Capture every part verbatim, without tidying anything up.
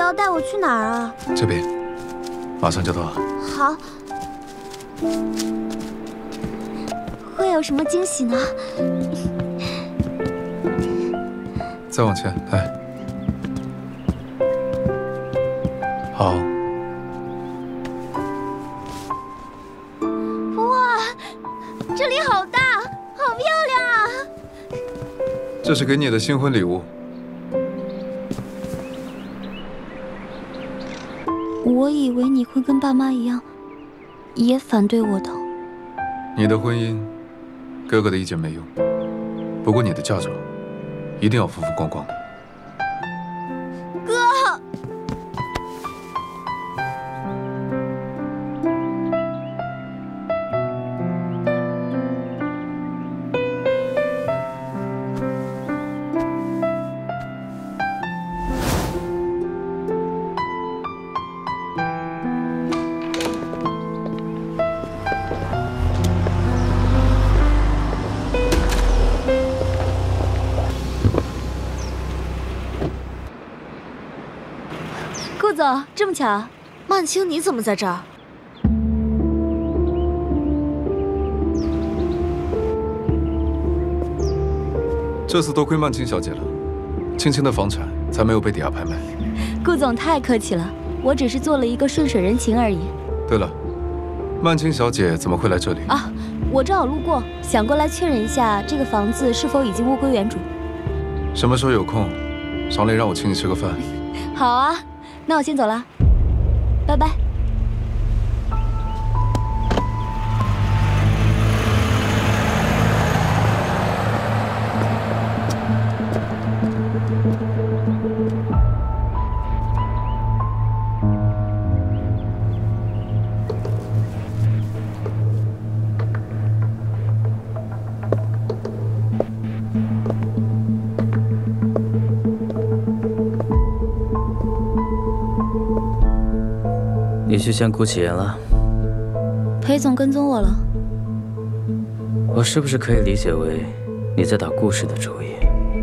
要带我去哪儿啊？ 这边，马上就到了。 好。会有什么惊喜呢？ 再往前来。好。 哇，这里好大，好漂亮啊！ 这是给你的新婚礼物。 我以为你会跟爸妈一样，也反对我的。 你的婚姻，哥哥的意见没用。不过你的嫁妆，一定要风风光光的。 哥，顾总，这么巧， 曼青你怎么在这儿？ 这次多亏曼青小姐了，青青的房产才没有被抵押拍卖。 顾总太客气了，我只是做了一个顺水人情而已。 对了，曼青小姐怎么会来这里？ 啊，我正好路过，想过来确认一下这个房子是否已经物归原主。 什么时候有空，上来让我请你吃个饭。 好啊。 那我先走了，拜拜。 你去见顾启言了？ 裴总跟踪我了。 我是不是可以理解为你在打顾氏的主意？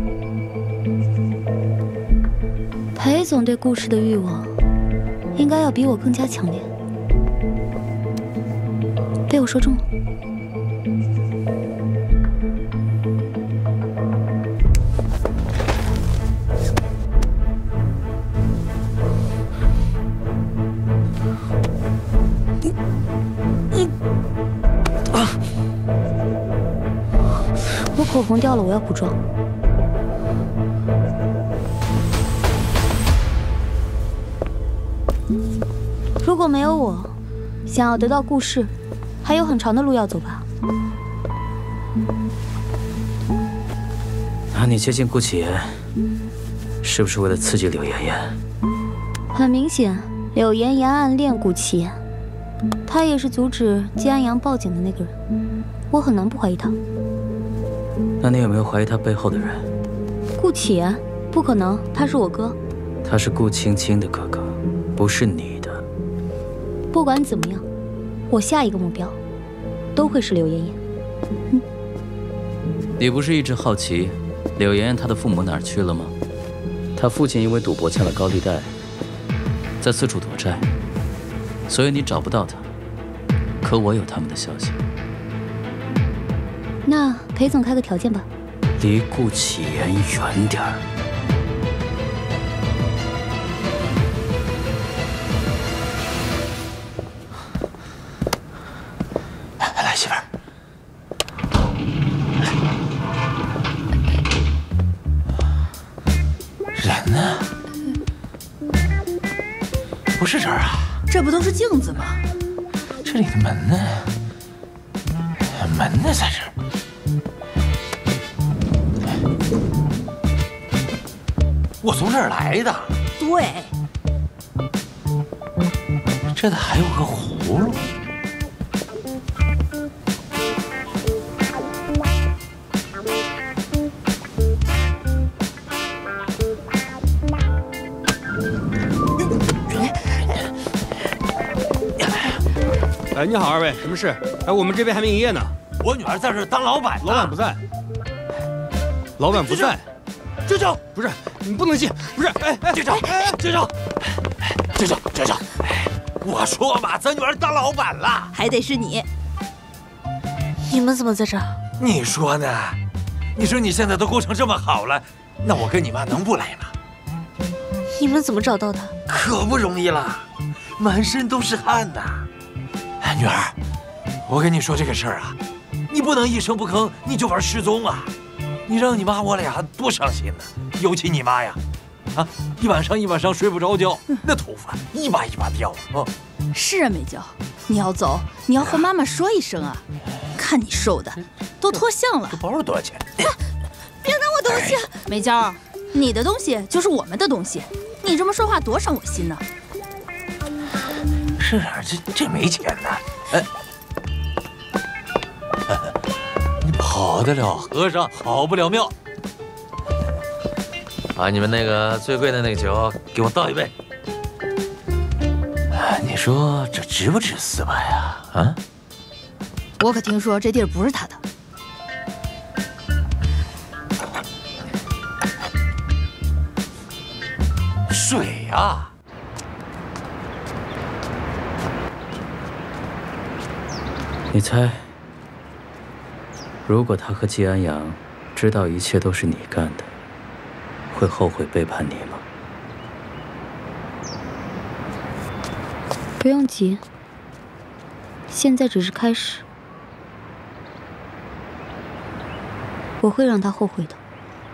裴总对顾氏的欲望，应该要比我更加强烈。被我说中了。我口红掉了，我要补妆。如果没有我，想要得到顾氏，还有很长的路要走吧？ 那你接近顾启言，是不是为了刺激柳妍妍？ 很明显，柳妍妍暗恋顾启言，她也是阻止季安阳报警的那个人，我很难不怀疑她。 那你有没有怀疑他背后的人？ 顾启言，不可能，他是我哥。 他是顾青青的哥哥，不是你的。 不管怎么样，我下一个目标都会是柳妍妍。嗯， 你不是一直好奇柳妍妍她的父母哪儿去了吗？她父亲因为赌博欠了高利贷，在四处躲债，所以你找不到他。可我有他们的消息。 那裴总开个条件吧， 离顾启言远点儿。来，媳妇儿，人呢？不是这儿啊？ 这不都是镜子吗？ 这里的门呢？门呢，在这儿。 我从这儿来的。 对， 这咋还有个葫芦？ 哎，你好，二位，什么事？哎，我们这边还没营业呢。 我女儿在这儿当老板， 老板不在。老板不在。 舅舅，不是你不能进，不是，哎哎， 舅舅，舅舅，舅舅，舅舅，我说嘛，咱女儿当老板了， 还得是你。你们怎么在这儿？ 你说呢？你说你现在都过成这么好了，那我跟你妈能不来吗？ 你们怎么找到的？ 可不容易了，满身都是汗呐。哎，女儿，我跟你说这个事儿啊，你不能一声不吭你就玩失踪啊！你让你妈我俩多伤心呢，尤其你妈呀，啊，一晚上一晚上睡不着觉，那头发一把一把掉啊。 是啊，美娇，你要走，你要和妈妈说一声啊！看你瘦的，都脱相了。 这包多少钱？ 别拿我东西！ 美娇，你的东西就是我们的东西，你这么说话多伤我心呢。 是啊，这这没钱呢。哎，你跑得了和尚，跑不了庙。把你们那个最贵的那个酒给我倒一杯。你说这值不值四百呀？啊？ 我可听说这地儿不是他的。 水呀！ 你猜，如果他和季安阳知道一切都是你干的，会后悔背叛你吗？ 不用急，现在只是开始，我会让他后悔的。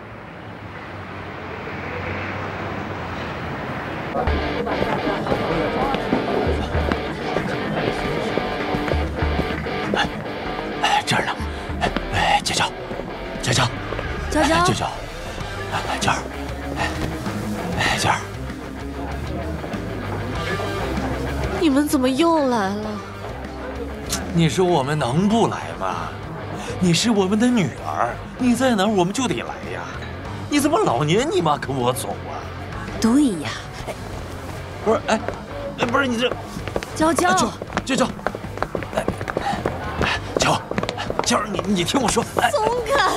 哎，这儿呢。哎哎，娇娇，娇娇， 娇娇， 娇娇，哎，这儿，哎，这儿。 你们怎么又来了？ 你说我们能不来吗？你是我们的女儿，你在哪儿我们就得来呀。你怎么老撵你妈跟我走啊？ 对呀。 不是，哎，哎，不是你这， 娇娇， 娇娇，哎，娇，娇，你你听我说，哎， 松开！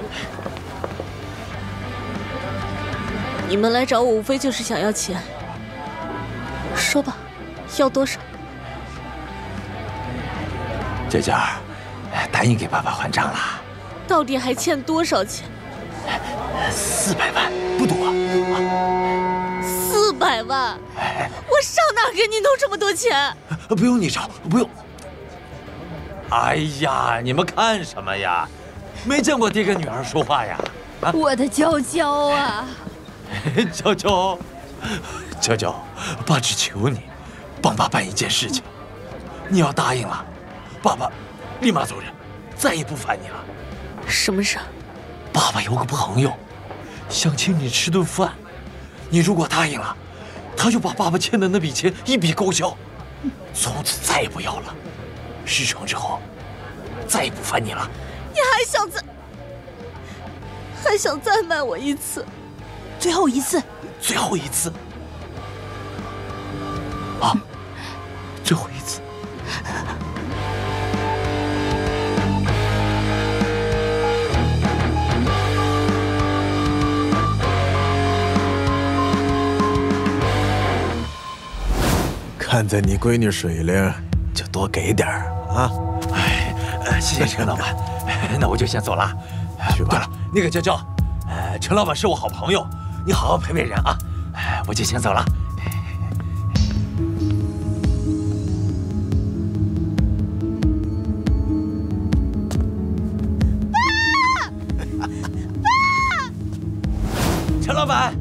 你们来找我，无非就是想要钱。说吧。要多少？ 娇娇，答应给爸爸还账了。 到底还欠多少钱？ 四百万，不多啊。 四百万？我上哪儿给你弄这么多钱？ 不用你找，不用。哎呀，你们看什么呀？没见过爹跟女儿说话呀？ 啊、我的娇娇啊！ 娇娇，娇娇，爸只求你。帮爸办一件事情，你要答应了，爸爸立马走人，再也不烦你了。 什么事？ 爸爸有个朋友，想请你吃顿饭，你如果答应了，他就把爸爸欠的那笔钱一笔勾销，从此再也不要了。事成之后，再也不烦你了。 你还想再，还想再卖我一次？ 最后一次， 最后一次。啊！最后一次。 看在你闺女水灵，就多给点儿啊！ 哎，呃，谢谢陈老板，那我就先走了。 去吧。 对了，那个娇娇，呃，陈老板是我好朋友，你好好陪陪人啊。哎，我就先走了。陈老板，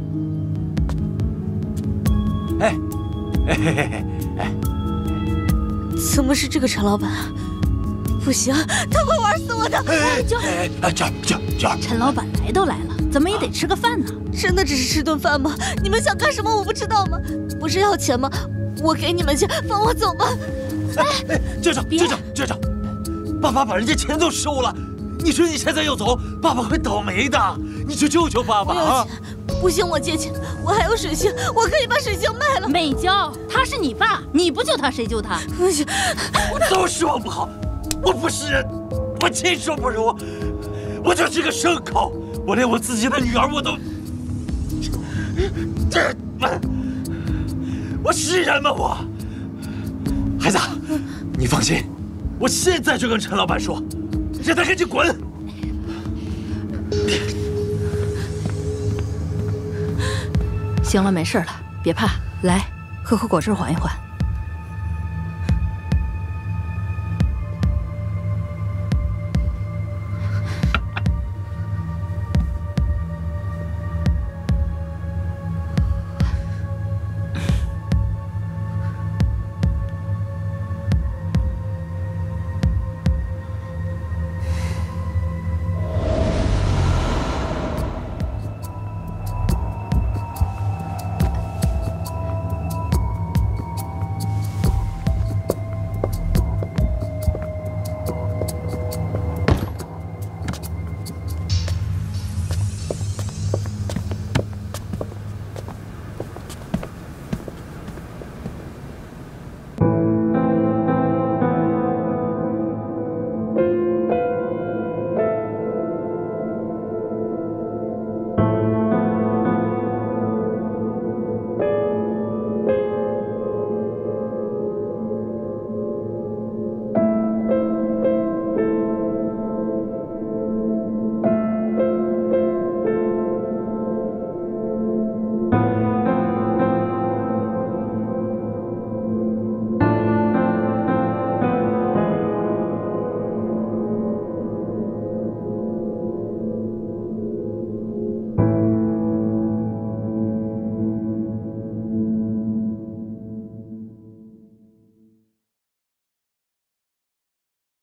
哎，哎嘿嘿嘿，哎， 怎么是这个陈老板？不行，他会玩死我的！ 哎，娇，哎，娇娇娇， 陈老板来都来了，怎么也得吃个饭呢？ 真的只是吃顿饭吗？你们想干什么？我不知道吗？不是要钱吗？我给你们钱，放我走吧！ 哎，舅舅，舅舅，舅舅，爸爸把人家钱都收了，你说你现在要走，爸爸会倒霉的。你去救救爸爸啊！ 不行，我借钱，我还有水星，我可以把水星卖了。 美娇，他是你爸，你不救他谁救他？ 不行， 都是我不好，我不是人，我禽兽不如，我就是个牲口，我连我自己的女儿我都笨，我是人吗？我，孩子，你放心，我现在就跟陈老板说，让他赶紧滚。 行了，没事了，别怕，来，喝口果汁缓一缓。